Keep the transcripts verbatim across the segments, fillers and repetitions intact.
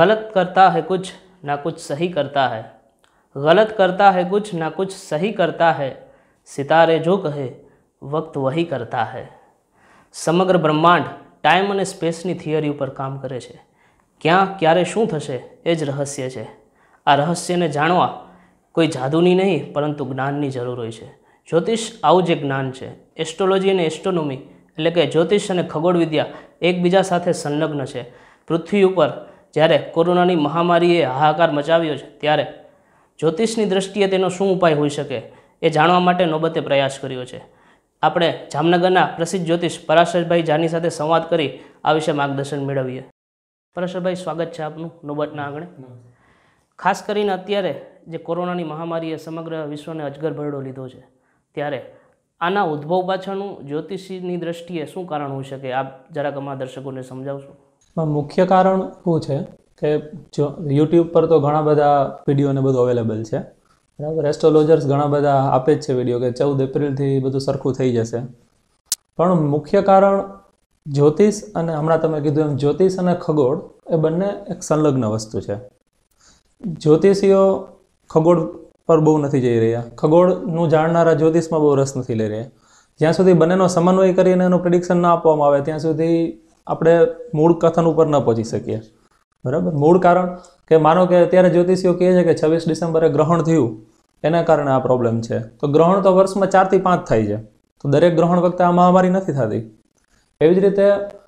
गलत करता है कुछ ना कुछ सही करता है, गलत करता है कुछ ना कुछ सही करता है, सितारे जो कहे वक्त वही करता है। સમગ્ર બ્રહ્માંડ ટાઈમ અને સ્પેસની થિયરી ઉપર કામ કરે છે. ક્યાં ક્યારે શું થશે એ જ રહસ્ય છે. આ રહસ્યને જાણવા કોઈ જાદુની નહીં પરંતુ જ્ઞાનની જરૂર હોય છે. જ્યોતિષ આવું જ એક જ્ઞાન છે. એસ્ટ્રોલોજી અને એસ્ટ્રોનોમી એટલે કે જ્યોતિષ અને ખગોળ વિદ્યા એકબીજા સાથે સંલગ્ન છે. પૃથ્વી ઉપર જ્યારે કોરોનાની મહામારીએ હાહાકાર મચાવ્યો છે ત્યારે જ્યોતિષની દ્રષ્ટિએ તેનો શું ઉપાય હોઈ શકે એ જાણવા માટે નોબતે પ્રયાસ કર્યો છે. આપણે જામનગરના પ્રસિદ્ધ જ્યોતિષ પરાશરભાઈ જાની સાથે સંવાદ કરી આ વિશે માર્ગદર્શન મેળવીએ. પરાશરભાઈ, સ્વાગત છે આપનું નોબતના આંગણે. ખાસ કરીને અત્યારે જે કોરોનાની મહામારીએ સમગ્ર વિશ્વને અજગર ભરડો લીધો છે ત્યારે આના ઉદ્ભવ પાછળનું જ્યોતિષીની દ્રષ્ટિએ શું કારણ હોઈ શકે, આપ જરાક અમારા દર્શકોને સમજાવશો? મુખ્ય કારણ શું છે કે જો યુટ્યુબ પર તો ઘણા બધા વિડીયો ને બધું અવેલેબલ છે, બરાબર. એસ્ટ્રોલોજર્સ ઘણા બધા આપે જ છે વિડીયો કે ચૌદ એપ્રિલથી બધું સરખું થઈ જશે. પણ મુખ્ય કારણ જ્યોતિષ અને હમણાં તમે કીધું એમ જ્યોતિષ અને ખગોળ એ બંને એક સંલગ્ન વસ્તુ છે. જ્યોતિષીઓ ખગોળ પર બહુ નથી જઈ રહ્યા, ખગોળનું જાણનારા જ્યોતિષમાં બહુ રસ નથી લઈ રહ્યા. જ્યાં સુધી બંનેનો સમન્વય કરીને એનું પ્રિડિક્શન ના આપવામાં આવે ત્યાં સુધી આપણે મૂળ કથન ઉપર ન પહોંચી શકીએ, બરાબર. મૂળ કારણ કે માનો કે અત્યારે જ્યોતિષીઓ કહે છે કે છવ્વીસ ડિસેમ્બરે ગ્રહણ થયું એના કારણે આ પ્રોબ્લેમ છે, તો ગ્રહણ તો વર્ષમાં ચારથી પાંચ થાય છે, તો દરેક ગ્રહણ વખતે આ મહામારી નથી થતી. એવી જ રીતે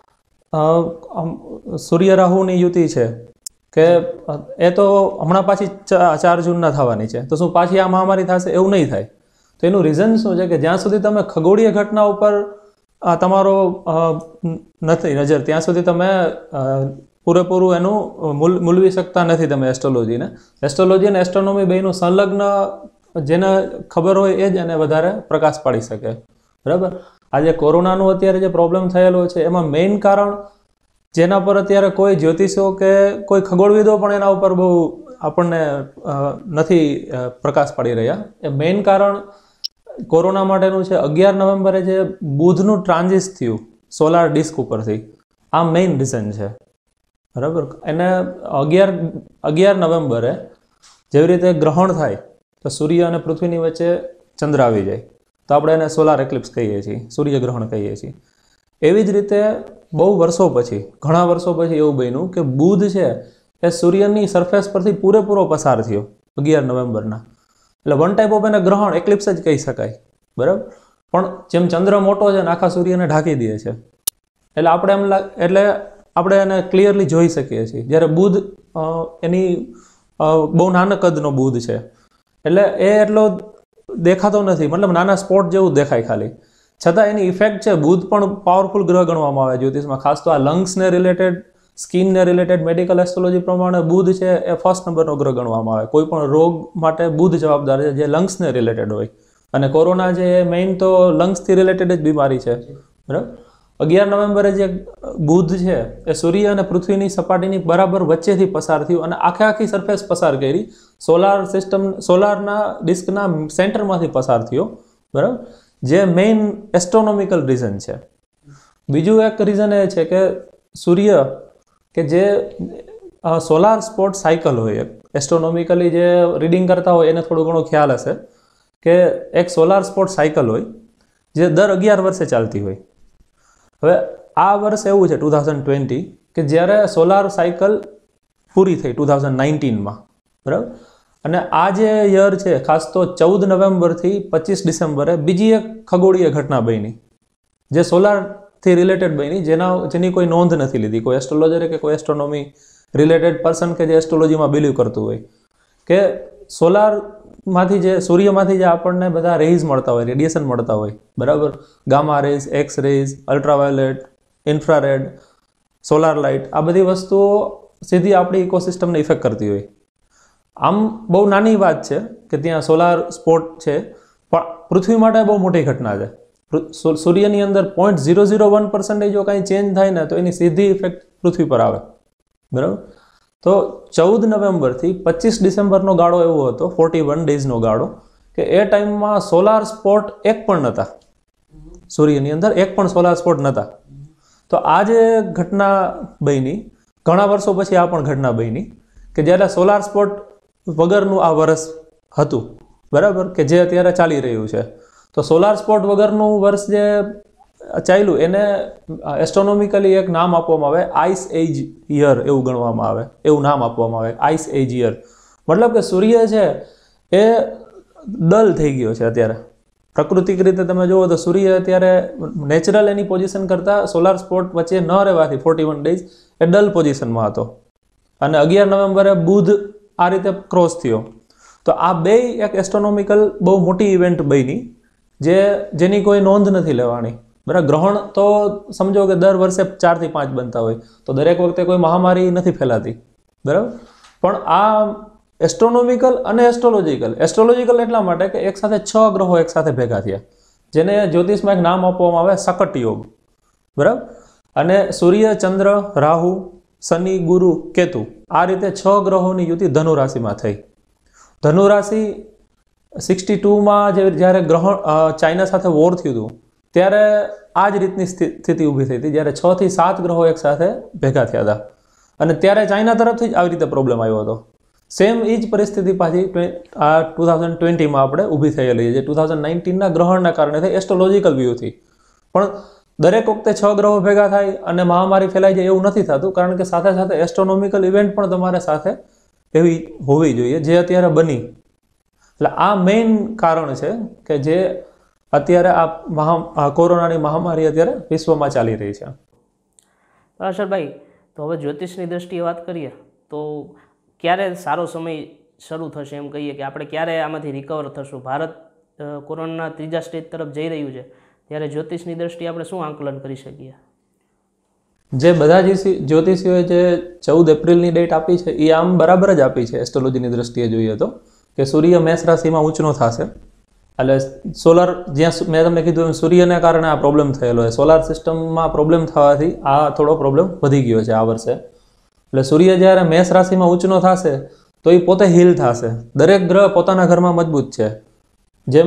સૂર્ય રાહુની યુતિ છે કે એ તો હમણાં પાછી ચાર જૂનના થવાની છે, તો શું પાછી આ મહામારી થશે? એવું નહીં થાય. તો એનું રીઝન શું છે કે જ્યાં સુધી તમે ખગોળીય ઘટના ઉપર તમારો નથી નજર ત્યાં સુધી તમે પૂરેપૂરું એનું મૂલ મૂલવી શકતા નથી તમે એસ્ટ્રોલોજીને. એસ્ટ્રોલોજી અને એસ્ટ્રોનોમી બેનું સંલગ્ન જેને ખબર હોય એ જ એને વધારે પ્રકાશ પાડી શકે, બરાબર. આજે કોરોનાનું અત્યારે જે પ્રોબ્લેમ થયેલો છે એમાં મેઇન કારણ જેના પર અત્યારે કોઈ જ્યોતિષો કે કોઈ ખગોળવિદો પણ એના ઉપર બહુ આપણને નથી પ્રકાશ પાડી રહ્યા. એ મેઇન કારણ કોરોના માટેનું છે અગિયાર નવેમ્બરે જે બુધનું ટ્રાન્ઝિટ થયું સોલાર ડિસ્ક ઉપરથી, આ મેઇન રીઝન છે, બરાબર. એને અગિયાર અગિયાર નવેમ્બરે જેવી રીતે ગ્રહણ થાય તો સૂર્ય અને પૃથ્વીની વચ્ચે ચંદ્ર આવી જાય તો આપણે એને સોલાર એક્લિપ્સ કહીએ છીએ, સૂર્યગ્રહણ કહીએ છીએ. એવી જ રીતે બહુ વર્ષો પછી ઘણા વર્ષો પછી એવું બન્યું કે બુધ છે એ સૂર્યની સરફેસ પરથી પૂરેપૂરો પસાર થયો અગિયાર નવેમ્બરના. એટલે વન ટાઈપ ઓફ એને ગ્રહણ એક્લિપ્સ જ કહી શકાય, બરાબર. પણ જેમ ચંદ્ર મોટો છે ને આખા સૂર્યને ઢાંકી દે છે એટલે આપણે એમ લાગે એટલે આપણે એને ક્લિયરલી જોઈ શકીએ છીએ. જ્યારે બુધ એની બહુ નાના કદનો બુધ છે એટલે એ એટલો દેખાતો નથી, મતલબ નાના સ્પોટ જેવું દેખાય ખાલી, છતાં એની ઇફેક્ટ છે. બુધ પણ પાવરફુલ ગ્રહ ગણવામાં આવે જ્યોતિષમાં, ખાસ તો આ લંગ્સને રિલેટેડ, સ્કિનને રિલેટેડ મેડિકલ એસ્ટ્રોલોજી પ્રમાણે બુધ છે એ ફર્સ્ટ નંબરનો ગ્રહ ગણવામાં આવે. કોઈ પણ રોગ માટે બુધ જવાબદાર છે જે લંગ્સને રિલેટેડ હોય, અને કોરોના જે મેઇન તો લંગ્સથી રિલેટેડ જ બીમારી છે, બરાબર. અગિયાર નવેમ્બરે જે બુધ છે એ સૂર્ય અને પૃથ્વીની સપાટીની બરાબર વચ્ચેથી પસાર થયું અને આખે આખી સરફેસ પસાર કરી સોલાર સિસ્ટમ સોલારના ડિસ્કના સેન્ટરમાંથી પસાર થયો, બરાબર. જે મેઇન એસ્ટ્રોનોમિકલ રીઝન છે. બીજું એક રીઝન એ છે કે સૂર્ય કે જે સોલાર સ્પોટ સાયકલ હોય, એસ્ટ્રોનોમિકલી જે રીડિંગ કરતા હોય એને થોડું ઘણો ખ્યાલ હશે કે એક સોલાર સ્પોટ સાયકલ હોય જે દર અગિયાર વર્ષે ચાલતી હોય. હવે આ વર્ષ એવું છે ટુ થાઉઝન્ડ ટ્વેન્ટી કે જ્યારે સોલાર સાયકલ પૂરી થઈ ટુ થાઉઝન્ડ નાઇન્ટીનમાં, બરાબર. અને આ જે યર છે ખાસ તો ચૌદ નવેમ્બરથી પચીસ ડિસેમ્બરે બીજી એક ખગોળીય ઘટના બની જે સોલારથી રિલેટેડ બની, જેના જેની કોઈ નોંધ નથી લીધી કોઈ એસ્ટ્રોલોજરે કે કોઈ એસ્ટ્રોનોમી રિલેટેડ પર્સન કે જે એસ્ટ્રોલોજીમાં બિલીવ કરતું હોય કે સોલારમાંથી જે સૂર્યમાંથી જે આપણને બધા રેઝ મળતા હોય, રેડિયેશન મળતા હોય, બરાબર. Gamma rays, X rays, ultraviolet, infrared, solar light, આ બધી વસ્તુઓ સીધી આપણી ઇકોસિસ્ટમને ઇફેક્ટ કરતી હોય. આમ બહુ નાની વાત છે કે ત્યાં સોલાર સ્પોટ છે, પણ પૃથ્વી માટે બહુ મોટી ઘટના છે. સૂર્યની અંદર point zero zero one percentage જો કાંઈ ચેન્જ થાય ને તો એની સીધી ઇફેક્ટ પૃથ્વી પર આવે, બરાબર. તો ચૌદ નવેમ્બરથી પચીસ ડિસેમ્બરનો ગાળો એવો હતો, ફોર્ટી વન ડેઝનો ગાળો, કે એ ટાઈમમાં સોલાર સ્પોટ એક પણ નહોતા સૂર્યની અંદર, એક પણ સોલાર સ્પોટ નહોતા. તો આ જે ઘટના બની ઘણા વર્ષો પછી આ પણ ઘટના બની કે જ્યારે સોલાર સ્પોટ વગરનું આ વર્ષ હતું, બરાબર, કે જે અત્યારે ચાલી રહ્યું છે. તો સોલાર સ્પોટ વગરનું વર્ષ જે ચાલ્યું એને એસ્ટ્રોનોમિકલી એક નામ આપવામાં આવે, આઈસ એજ યર એવું ગણવામાં આવે, એવું નામ આપવામાં આવે, આઈસ એજ યર. મતલબ કે સૂર્ય છે એ ડલ થઈ ગયો છે અત્યારે. પ્રાકૃતિક રીતે તમે જુઓ તો સૂર્ય અત્યારે નેચરલ એની પોઝિશન કરતાં સોલાર સ્પોટ વચ્ચે ન રહેવાથી ફોર્ટી વન ડેઝ એ ડલ પોઝિશનમાં હતો. અને અગિયાર નવેમ્બરે બુધ આ રીતે ક્રોસ થયો. તો આ બે એક એસ્ટ્રોનોમિકલ બહુ મોટી ઇવેન્ટ બની જે જેની કોઈ નોંધ નથી લેવાની, બરાબર. ગ્રહણ તો સમજો કે દર વર્ષે ચારથી પાંચ બનતા હોય, તો દરેક વખતે કોઈ મહામારી નથી ફેલાતી, બરાબર. પણ આ એસ્ટ્રોનોમિકલ અને એસ્ટ્રોલોજીકલ, એસ્ટ્રોલોજીકલ એટલા માટે કે એક સાથે છ ગ્રહો એક સાથે ભેગા થયા, જેને જ્યોતિષમાં એક નામ આપવામાં આવે શકટ યોગ, બરાબર. અને સૂર્ય, ચંદ્ર, રાહુ, શનિ, ગુરુ, કેતુ આ રીતે છ ગ્રહોની યુતિ ધનુ રાશિમાં થઈ. ધનુ રાશિ સિક્સટી ટુમાં જે જ્યારે ગ્રહણ ચાઇના સાથે વોર થયું હતું ત્યારે આ જ રીતની સ્થિતિ ઊભી થઈ હતી, જ્યારે છ થી સાત ગ્રહો એક સાથે ભેગા થયા હતા. અને ત્યારે ચાઇના તરફથી જ આવી રીતે પ્રોબ્લેમ આવ્યો હતો. સેમ એ જ પરિસ્થિતિ પાછી આ ટુ થાઉઝન્ડ ટ્વેન્ટીમાં આપણે ઊભી થયેલી છે, જે ટુ થાઉઝન્ડ નાઇન્ટીનના ગ્રહણના કારણે થઈ, એસ્ટ્રોલોજીકલ વ્યૂથી. પણ દરેક વખતે છ ગ્રહો ભેગા થાય અને મહામારી ફેલાઈ જાય એવું નથી થતું, કારણ કે સાથે સાથે એસ્ટ્રોનોમિકલ ઇવેન્ટ પણ તમારે સાથે એવી હોવી જોઈએ, જે અત્યારે બની. એટલે આ મેઇન કારણ છે કે જે અત્યારે આ મહા કોરોનાની મહામારી અત્યારે વિશ્વમાં ચાલી રહી છે. હર્ષદભાઈ, તો હવે જ્યોતિષની દ્રષ્ટિએ વાત કરીએ તો ક્યારે સારો સમય શરૂ થશે, એમ કહીએ કે આપણે ક્યારે આમાંથી રિકવર થશું? ભારત કોરોનાના ત્રીજા સ્ટેજ તરફ જઈ રહ્યું છે, ત્યારે જ્યોતિષની દ્રષ્ટિએ આપણે શું આંકલન કરી શકીએ? જે બધા જ્યોતિષીઓએ જે ચૌદ એપ્રિલની ડેટ આપી છે એ આમ બરાબર જ આપી છે એસ્ટ્રોલોજીની દ્રષ્ટિએ જોઈએ તો, કે સૂર્ય મેષ રાશિમાં ઊંચનો થશે. એટલે સોલાર, જ્યાં મેં તમને કીધું એમ સૂર્યને કારણે આ પ્રોબ્લેમ થયેલો છે, સોલાર સિસ્ટમમાં પ્રોબ્લેમ થવાથી આ થોડો પ્રોબ્લેમ વધી ગયો છે આ વર્ષે. એટલે સૂર્ય જ્યારે મેષ રાશિમાં ઊંચનો થશે તો એ પોતે હીલ થશે. દરેક ગ્રહ પોતાના ઘરમાં મજબૂત છે. જેમ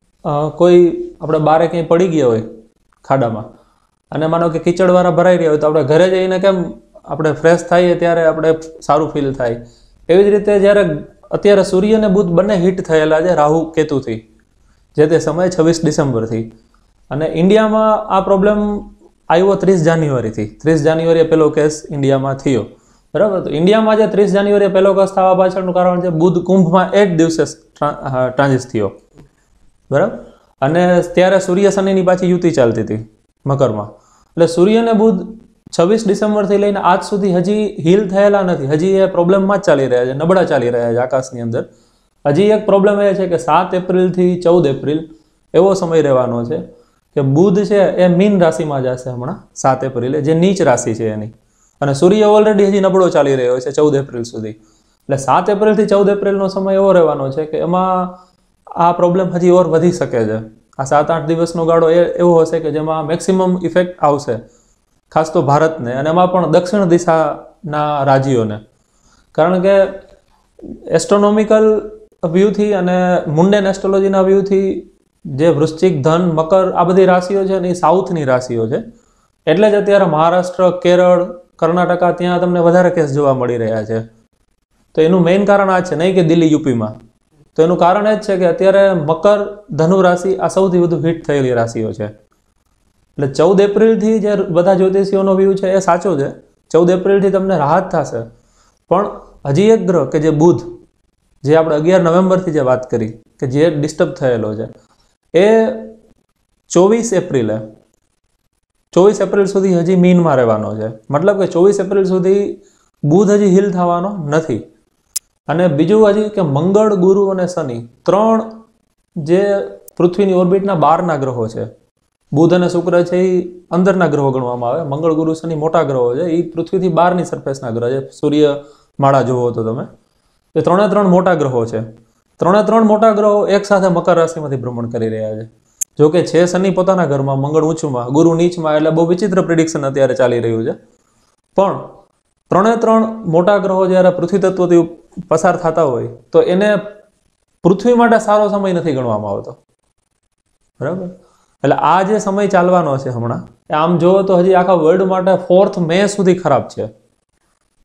કોઈ આપણે બારે ક્યાંય પડી ગયા હોય ખાડામાં અને માનો કે કીચડવાળા ભરાઈ રહ્યા હોય તો આપણે ઘરે જઈને કેમ આપણે ફ્રેશ થઈએ ત્યારે આપણે સારું ફીલ થાય, એવી જ રીતે જ્યારે અત્યારે સૂર્ય અને બુધ બંને હિટ થયેલા છે રાહુ કેતુથી, જે તે સમયે છવ્વીસ ડિસેમ્બરથી. અને ઇન્ડિયામાં આ પ્રોબ્લેમ આવ્યો ત્રીસ જાન્યુઆરીથી. ત્રીસ જાન્યુઆરીએ પહેલો કેસ ઇન્ડિયામાં થયો, બરાબર. તો ઇન્ડિયામાં જે ત્રીસ જાન્યુઆરીએ પહેલો કેસ થવા પાછળનું કારણ છે બુધ કુંભમાં એ જ દિવસે ટ્રાન્ઝિટ થયો, બરાબર. અને ત્યારે સૂર્ય શનિની પાછી યુતિ ચાલતી હતી મકરમાં. એટલે સૂર્ય અને બુધ છવ્વીસ ડિસેમ્બરથી લઈને આજ સુધી હજી હીલ થયેલા નથી, હજી એ પ્રોબ્લેમમાં જ ચાલી રહ્યા છે, નબળા ચાલી રહ્યા છે આકાશની અંદર. હજી એક પ્રોબ્લેમ એ છે કે સાત એપ્રિલથી ચૌદ એપ્રિલ એવો સમય રહેવાનો છે કે બુધ છે એ મીન રાશિમાં જશે હમણાં સાત એપ્રિલે, જે નીચ રાશિ છે એની. અને સૂર્ય ઓલરેડી હજી નબળો ચાલી રહ્યો છે ચૌદ એપ્રિલ સુધી. એટલે સાત એપ્રિલથી ચૌદ એપ્રિલનો સમય એવો રહેવાનો છે કે એમાં આ પ્રોબ્લેમ હજી ઓર વધી શકે છે. આ સાત આઠ દિવસનો ગાળો એ એવો હશે કે જેમાં મેક્સિમમ ઇફેક્ટ આવશે, ખાસ તો ભારતને, અને એમાં પણ દક્ષિણ દિશાના રાજ્યોને. કારણ કે એસ્ટ્રોનોમિકલ વ્યૂથી અને મુંડેન એસ્ટ્રોલોજીના વ્યૂથી જે વૃશ્ચિક, ધન, મકર આ બધી રાશિઓ છે ને એ સાઉથની રાશિઓ છે. એટલે જ અત્યારે મહારાષ્ટ્ર, કેરળ, કર્ણાટકા ત્યાં તમને વધારે કેસ જોવા મળી રહ્યા છે. તો એનું મેઇન કારણ આ છે, નહીં કે દિલ્હી, યુપીમાં. તો એનું કારણ એ જ છે કે અત્યારે મકર, ધનુ રાશિ આ સૌથી વધુ હિટ થયેલી રાશિઓ છે. એટલે ચૌદ એપ્રિલથી જે બધા જ્યોતિષીઓનો વ્યૂ છે એ સાચો છે. ચૌદ એપ્રિલથી તમને રાહત થશે. પણ હજી એક ગ્રહ કે જે બુધ, જે આપણે અગિયાર નવેમ્બરથી જે વાત કરી કે જે ડિસ્ટર્બ થયેલો છે, એ ચોવીસ એપ્રિલે ચોવીસ એપ્રિલ સુધી હજી મીનમાં રહેવાનો છે. મતલબ કે ચોવીસ એપ્રિલ સુધી બુધ હજી હિલ થવાનો નથી. અને બીજું હજી કે મંગળ, ગુરુ અને શનિ ત્રણ જે પૃથ્વીની ઓર્બિટના બારના ગ્રહો છે. બુધ અને શુક્ર છે એ અંદરના ગ્રહો ગણવામાં આવે, મંગળ, ગુરુ, શનિ મોટા ગ્રહો છે, એ પૃથ્વીથી બહારની સરફેસના ગ્રહ છે. સૂર્ય માળા જોવો તો તમે, એ ત્રણે ત્રણ મોટા ગ્રહો છે. ત્રણે ત્રણ મોટા ગ્રહો એક સાથે મકર રાશિમાંથી ભ્રમણ કરી રહ્યા છે. જો કે છે શનિ પોતાના ઘરમાં, મંગળ ઊંચુમાં, ગુરુ નીચમાં, એટલે બહુ વિચિત્ર પ્રિડિક્શન અત્યારે ચાલી રહ્યું છે. પણ ત્રણે ત્રણ મોટા ગ્રહો જ્યારે પૃથ્વી તત્વથી પસાર થતા હોય તો એને પૃથ્વી માટે સારો સમય નથી ગણવામાં આવતો, બરાબર. એટલે આ જે સમય ચાલવાનો છે હમણાં, આમ જોવો તો હજી આખા વર્લ્ડ માટે ફોર્થ મે સુધી ખરાબ છે.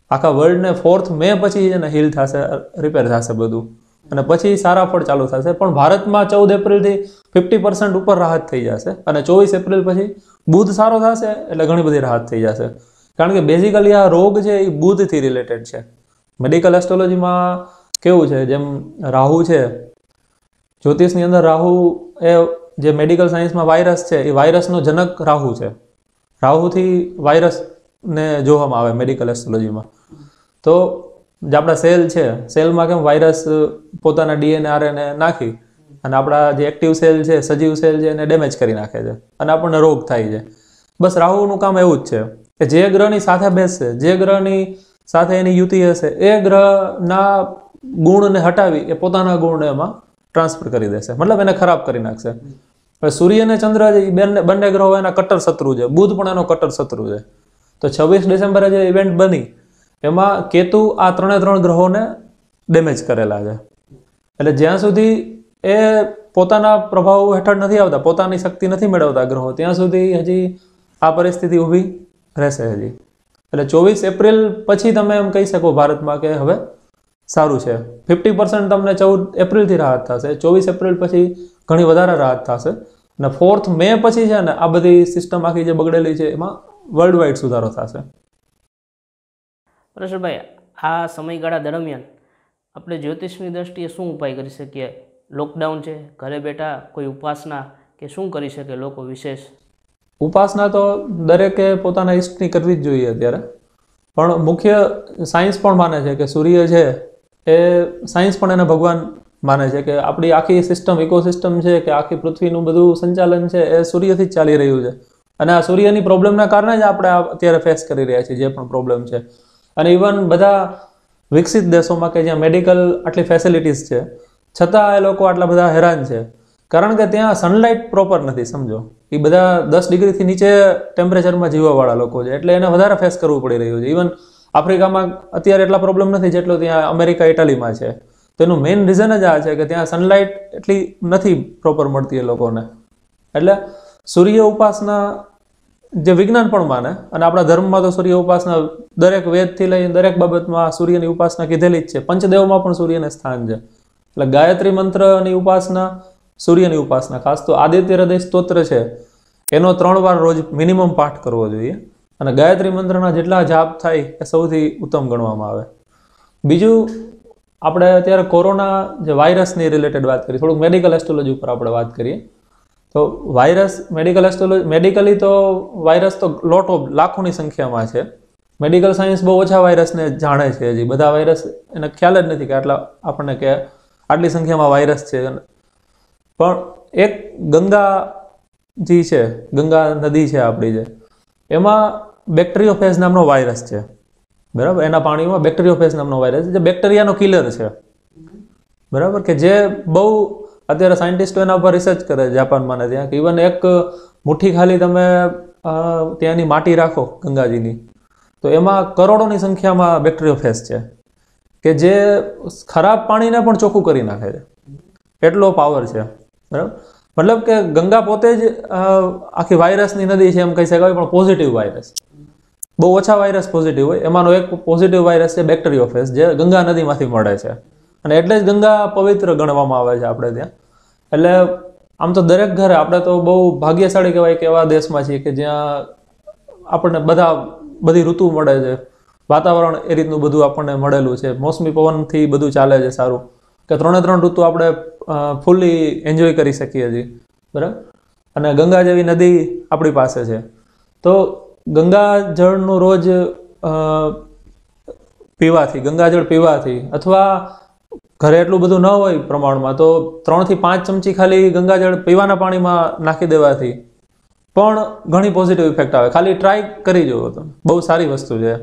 આખા વર્લ્ડને ફોર્થ મે પછી છે ને હીલ થશે, રિપેર થશે બધું, અને પછી સારા ફળ ચાલુ થશે. પણ ભારતમાં ચૌદ એપ્રિલથી ફિફ્ટી પર્સન્ટ ઉપર રાહત થઈ જશે, અને ચોવીસ એપ્રિલ પછી બુધ સારો થશે એટલે ઘણી બધી રાહત થઈ જશે. કારણ કે બેઝિકલી આ રોગ છે એ બુધથી રિલેટેડ છે. મેડિકલ એસ્ટ્રોલોજીમાં કેવું છે, જેમ રાહુ છે જ્યોતિષની અંદર, રાહુ એ જે મેડિકલ સાયન્સમાં વાયરસ છે એ વાયરસનો જનક રાહુ છે. રાહુથી વાયરસને જોવામાં આવે મેડિકલ એસ્ટ્રોલોજીમાં. તો જે આપણા સેલ છે, સેલમાં કેમ વાયરસ પોતાના ડીએનએ આરએનએ નાખી અને આપણા જે એક્ટિવ સેલ છે, સજીવ સેલ છે, એને ડેમેજ કરી નાખે છે અને આપણને રોગ થાય છે. બસ રાહુનું કામ એવું જ છે કે જે ગ્રહની સાથે બેસશે, જે ગ્રહની સાથે એની યુતિ હશે, એ ગ્રહના ગુણને હટાવી એ પોતાના ગુણને એમાં ટ્રાન્સફર કરી દેશે, મતલબ એને ખરાબ કરી નાખશે. હવે સૂર્ય અને ચંદ્ર છે એ બંને બંને ગ્રહો એના કટ્ટર શત્રુ છે. બુધ પણ એનો કટ્ટર શત્રુ છે. તો છવ્વીસ ડિસેમ્બરે જે ઇવેન્ટ બની એમાં કેતુ આ ત્રણે ત્રણ ગ્રહોને ડેમેજ કરેલા છે. એટલે જ્યાં સુધી એ પોતાના પ્રભાવ હેઠળ નથી આવતા, પોતાની શક્તિ નથી મેળવતા ગ્રહો, ત્યાં સુધી હજી આ પરિસ્થિતિ ઊભી રહેશે હજી. એટલે ચોવીસ એપ્રિલ પછી તમે એમ કહી શકો ભારતમાં કે હવે સારું છે. ફિફ્ટી પર્સન્ટ તમને ચૌદ એપ્રિલથી રાહત થશે, ચોવીસ એપ્રિલ પછી ઘણી વધારે રાહત થશે, અને ફોર્થ મે પછી છે ને આ બધી સિસ્ટમ આખી જે બગડેલી છે એમાં વર્લ્ડ વાઇડ સુધારો થશે. પરેશભાઈ, આ સમયગાળા દરમિયાન આપણે જ્યોતિષની દ્રષ્ટિએ શું ઉપાય કરી શકીએ? લોકડાઉન છે, ઘરે બેઠા કોઈ ઉપાસના કે શું કરી શકે લોકો વિશેષ? ઉપાસના તો દરેકે પોતાના ઈષ્ટની કરવી જ જોઈએ અત્યારે, પણ મુખ્ય સાયન્સ પણ માને છે કે સૂર્ય છે એ સાયન્સ પણ એને ભગવાન માને છે કે આપણી આખી સિસ્ટમ, ઇકોસિસ્ટમ છે કે આખી પૃથ્વીનું બધું સંચાલન છે એ સૂર્યથી જ ચાલી રહ્યું છે. અને આ સૂર્યની પ્રોબ્લેમના કારણે જ આપણે અત્યારે ફેસ કરી રહ્યા છીએ જે પણ પ્રોબ્લેમ છે. અને ઇવન બધા વિકસિત દેશોમાં કે જ્યાં મેડિકલ આટલી ફેસિલિટીઝ છે છતાં એ લોકો આટલા બધા હેરાન છે, કારણ કે ત્યાં સનલાઇટ પ્રોપર નથી. સમજો, એ બધા દસ ડિગ્રીથી નીચે ટેમ્પરેચરમાં જીવવાવાળા લોકો છે, એટલે એને વધારે ફેસ કરવું પડી રહ્યું છે. ઇવન આફ્રિકામાં અત્યારે એટલા પ્રોબ્લેમ નથી જેટલો ત્યાં અમેરિકા, ઇટાલીમાં છે. તો એનું મેઇન રીઝન જ આ છે કે ત્યાં સનલાઇટ એટલી નથી પ્રોપર મળતી એ લોકોને. એટલે સૂર્ય ઉપાસના જે વિજ્ઞાન પણ માને, અને આપણા ધર્મમાં તો સૂર્ય ઉપાસના દરેક વેદથી લઈને દરેક બાબતમાં સૂર્યની ઉપાસના કીધેલી જ છે. પંચદેવમાં પણ સૂર્યને સ્થાન છે. એટલે ગાયત્રી મંત્રની ઉપાસના, સૂર્યની ઉપાસના, ખાસ તો આદિત્ય હૃદય સ્તોત્ર છે એનો ત્રણ વાર રોજ મિનિમમ પાઠ કરવો જોઈએ, અને ગાયત્રી મંત્રના જેટલા જાપ થાય એ સૌથી ઉત્તમ ગણવામાં આવે. બીજું, આપણે અત્યારે કોરોના જે વાયરસની રિલેટેડ વાત કરીએ, થોડુંક મેડિકલ એસ્ટ્રોલોજી ઉપર આપણે વાત કરીએ. તો વાયરસ, મેડિકલ એસ્ટ્રોલોજી, મેડિકલી તો વાયરસ તો લોટ ઓફ લાખોની સંખ્યામાં છે. મેડિકલ સાયન્સ બહુ ઓછા વાયરસને જાણે છે. હજી બધા વાયરસ એને ખ્યાલ જ નથી કે આટલા આપણને કે આટલી સંખ્યામાં વાયરસ છે. પણ એક ગંગા જે છે, ગંગા નદી છે આપણી, જે એમાં બેક્ટેરિયોફેજ નામનો વાયરસ છે. બરાબર, એના પાણીમાં બેક્ટેરિયોફેજ નામનો વાયરસ છે જે બેક્ટેરિયાનો કિલર છે. બરાબર, કે જે બહુ અત્યારે સાયન્ટિસ્ટો એના ઉપર રિસર્ચ કરે જાપાનમાં ને ત્યાં, કે ઇવન એક મુઠ્ઠી ખાલી તમે ત્યાંની માટી રાખો ગંગાજીની, તો એમાં કરોડોની સંખ્યામાં બેક્ટેરિયોફેજ છે કે જે ખરાબ પાણીને પણ ચોખ્ખું કરી નાખે છે. એટલો પાવર છે. બરાબર, મતલબ કે ગંગા પોતે જ આખી વાયરસની નદી છે એમ કહી શકાય, પણ પોઝિટિવ વાયરસ. બહુ ઓછા વાયરસ પોઝિટિવ હોય, એમાંનો એક પોઝિટિવ વાયરસ છે બેક્ટેરિયોફેજ, જે ગંગા નદીમાંથી મળે છે. અને એટલે જ ગંગા પવિત્ર ગણવામાં આવે છે આપણે ત્યાં. એટલે આમ તો દરેક ઘરે, આપણે તો બહુ ભાગ્યશાળી કહેવાય કે એવા દેશમાં છીએ કે જ્યાં આપણને બધા બધી ઋતુ મળે છે, વાતાવરણ એ રીતનું બધું આપણને મળેલું છે, મોસમી પવનથી બધું ચાલે છે સારું, કે ત્રણે ત્રણ ઋતુ આપણે ફૂલ્લી એન્જોય કરી શકીએ છીએ. બરાબર, અને ગંગા જેવી નદી આપણી પાસે છે. તો ગંગા જળનું રોજ પીવાથી, ગંગાજળ પીવાથી, અથવા ઘરે એટલું બધું ન હોય પ્રમાણમાં તો ત્રણથી પાંચ ચમચી ખાલી ગંગાજળ પીવાના પાણીમાં નાખી દેવાથી પણ ઘણી પોઝિટિવ ઇફેક્ટ આવે. ખાલી ટ્રાય કરી જુઓ તો, બહુ સારી વસ્તુ છે.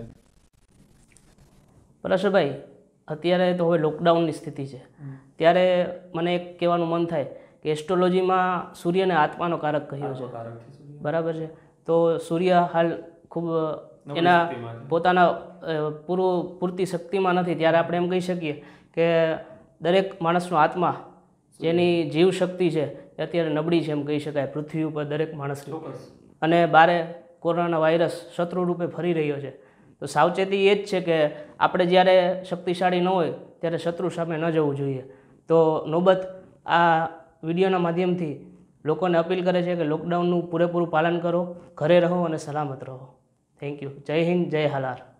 પરેશભાઈ, અત્યારે તો હવે લોકડાઉનની સ્થિતિ છે, ત્યારે મને એક કહેવાનું મન થાય કે એસ્ટ્રોલોજીમાં સૂર્યને આત્માનો કારક કહ્યો છે. બરાબર છે, તો સૂર્ય હાલ ખૂબ એના પોતાના પૂરું પૂરતી શક્તિમાં નથી, ત્યારે આપણે એમ કહી શકીએ કે દરેક માણસનો આત્મા, જેની જીવ શક્તિ છે એ અત્યારે નબળી છે એમ કહી શકાય પૃથ્વી ઉપર દરેક માણસની. અને બારે કોરોના વાયરસ શત્રુ રૂપે ફરી રહ્યો છે, તો સાવચેતી એ જ છે કે આપણે જ્યારે શક્તિશાળી ન હોય ત્યારે શત્રુ સામે ન જવું જોઈએ. તો નોબત આ વિડીયોના માધ્યમથી લોકોને અપીલ કરે છે કે લોકડાઉનનું પૂરેપૂરું પાલન કરો, ઘરે રહો અને સલામત રહો. Thank you. જય હિન્દ, જય હાલાર.